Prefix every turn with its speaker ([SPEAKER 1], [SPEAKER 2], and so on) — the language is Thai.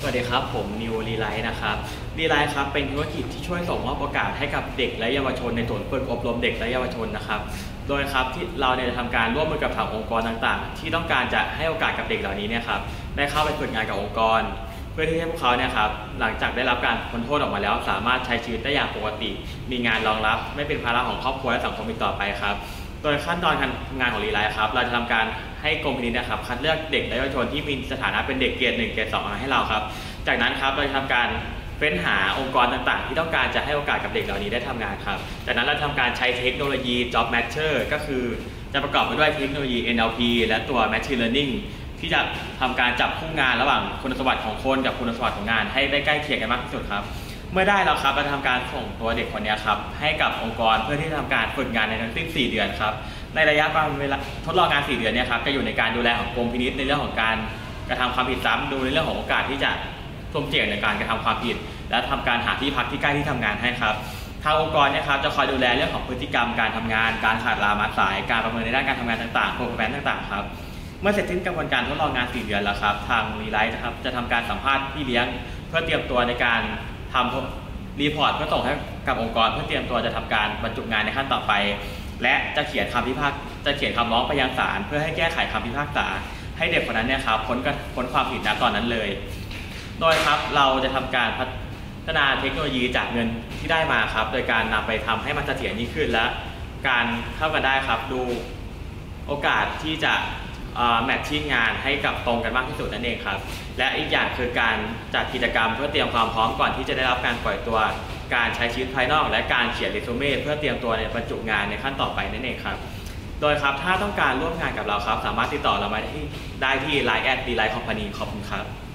[SPEAKER 1] สวัสดีครับผมนิวรีไลท์นะครับรีไลท์ครับเป็นธุรกิจที่ช่วยส่งมอบโอกาสให้กับเด็กและเยาวชนในศูนย์ฝึกอบรมเด็กและเยาวชนนะครับโดยครับที่เราเนี่ยจะทำการร่วมมือกับทางองค์กรต่างๆที่ต้องการจะให้โอกาสกับเด็กเหล่านี้เนี่ยครับได้เข้าไปฝึกงานกับองค์กรเพื่อที่ให้พวกเขาเนี่ยครับหลังจากได้รับการพ้นโทษออกมาแล้วสามารถใช้ชีวิตได้อย่างปกติมีงานรองรับไม่เป็นภาระของครอบครัวและสังคมอีกต่อไปครับโดยขั้นตอนการทำงานของรีไลท์ครับเราจะทำการให้กรมพินิจนะครับคัดเลือกเด็กและเยาวชนที่มีสถานะเป็นเด็กเกรด 1 เกรด 2มาให้เราครับจากนั้นครับเราจะทำการเฟ้นหาองค์กรต่างๆที่ต้องการจะให้โอกาสกับเด็กเหล่านี้ได้ทำงานครับจากนั้นเราทำการใช้เทคโนโลยี Job Matcher ก็คือจะประกอบไปด้วยเทคโนโลยี NLP และตัว Machine Learning ที่จะทำการจับคู่งานระหว่างคุณสมบัติของคนกับคุณสมบัติของงานให้ได้ใกล้เคียงกันมากที่สุดครับเมื่อได้แล้วครับเราทำการส่งตัวเด็กคนนี้ครับให้กับองค์กรเพื่อที่จะทำการฝึกงานในทั้งสิ้น4 เดือนครับในระยะเวลาทดลองงาน4 เดือนเนี่ยครับจะอยู่ในการดูแลของกรมพินิจในเรื่องของการกระทำความผิดซ้ำดูในเรื่องของโอกาสที่จะสุ่มเสี่ยงในการกระทำความผิดและทำการหาที่พักที่ใกล้ที่ทำงานให้ครับทางองค์กรเนี่ยครับจะคอยดูแลเรื่องของพฤติกรรมการทำงานการขาดลามาสายการประเมินในด้านการทำงานต่างๆ performance ต่างๆครับเมื่อเสร็จสิ้นกระบวนการทดลองงาน4 เดือนแล้วครับทางรีไลท์นะครับจะทำการสัมภาษณ์พี่เลี้ยงเพื่อเตรียมตัวในการทำรีพอร์ตเพื่อส่งให้กับองค์กรเพื่อเตรียมตัวจะทำการบรรจุงานในขั้นต่อไปและจะเขียนคำร้องไปยังศาลเพื่อให้แก้ไขคำพิพากษาให้เด็กคนนั้นเนี่ยครับพ้นความผิดณตอนนั้นเลยโดยครับเราจะทำการพัฒนาเทคโนโลยีจากเงินที่ได้มาครับโดยการนำไปทำให้มันเสถียรยิ่งขึ้นและการเข้ากันได้ครับดูโอกาสที่จะแมทชิ่งงานให้กับตรงกันมากที่สุดนั่นเองครับและอีกอย่างคือการจัดกิจกรรมเพื่อเตรียมความพร้อมก่อนที่จะได้รับการปล่อยตัวการใช้ชีวิตภายนอกและการเขียนเรซูเม่เพื่อเตรียมตัวในบรรจุงานในขั้นต่อไปนั่นเองครับโดยครับถ้าต้องการร่วมงานกับเราครับสามารถติดต่อเรามาได้ที่ Line@RelightCompany ขอบคุณครับ